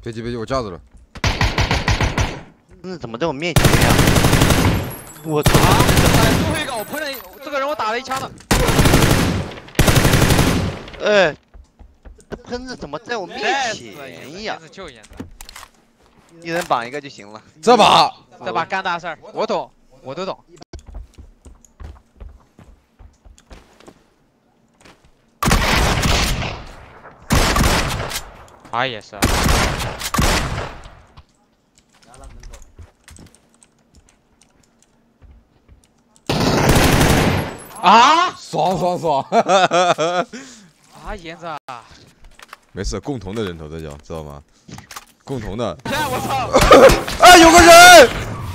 别急别急，我架着了。 怎么在我面前呀？我操！ 最后一个我碰了这个人，我打了一枪了。 这喷子怎么在我面前呀？ 就颜色， 一人绑一个就行了。 这把干大事儿，我懂，我都懂。他也是。啊！ 爽！ 啊，颜子啊！ 没事，共同的人头这叫知道吗？共同的。 我操！ 哎，有个人！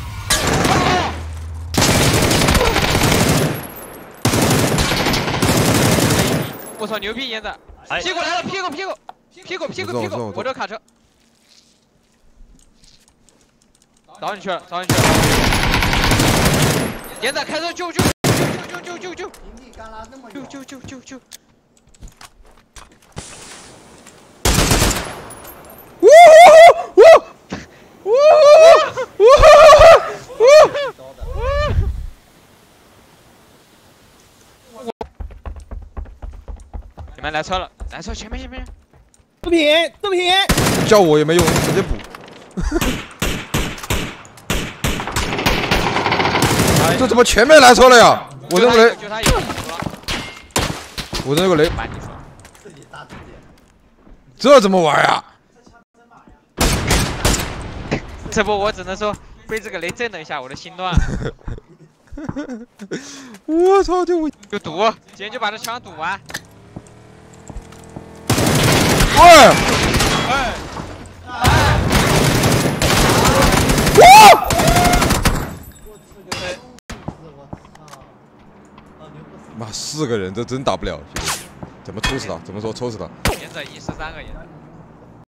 我操，牛逼颜子！屁股来了，屁股！我这卡车。找你去了。颜子开车救！救！你们来车了，来车前面！ 这平！ 叫我也没用，直接补。这怎么全面来车了呀？我这个雷，我这个雷，这怎么玩呀？ 这不，我只能说被这个雷震了一下，我的心乱。 我操！这我有毒，今天就把这枪堵完。 妈，4个人，这真打不了，怎么抽死他？怎么说抽死他？ 颜子113个颜子。